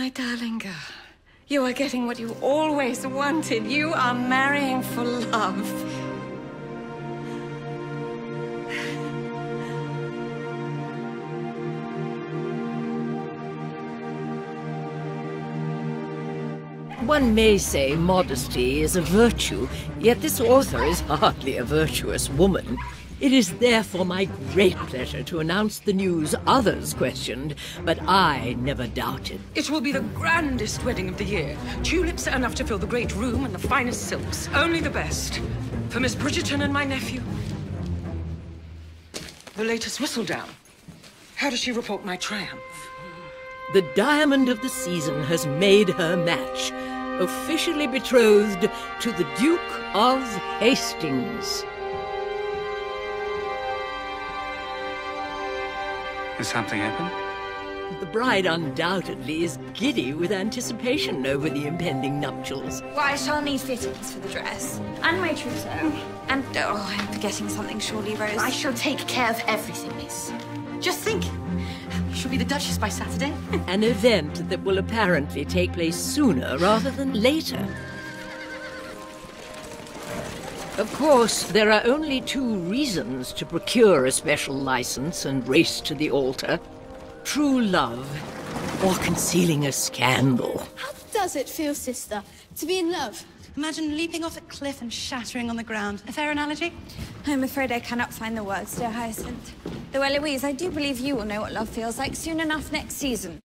My darling girl, you are getting what you always wanted. You are marrying for love. One may say modesty is a virtue, yet this author is hardly a virtuous woman. It is therefore my great pleasure to announce the news others questioned, but I never doubted. It will be the grandest wedding of the year. Tulips are enough to fill the great room and the finest silks. Only the best. For Miss Bridgerton and my nephew. The latest Whistledown. How does she report my triumph? The diamond of the season has made her match. Officially betrothed to the Duke of Hastings. Has something happened? The bride undoubtedly is giddy with anticipation over the impending nuptials. Well, I shall need fittings for the dress. And my trousseau. And, oh, I'm forgetting something surely, Rose. I shall take care of everything, miss. Just think. She'll be the Duchess by Saturday. An event that will apparently take place sooner rather than later. Of course, there are only two reasons to procure a special license and race to the altar. True love, or concealing a scandal. How does it feel, sister, to be in love? Imagine leaping off a cliff and shattering on the ground. A fair analogy? I'm afraid I cannot find the words, dear Hyacinth. Though, Eloise, I do believe you will know what love feels like soon enough next season.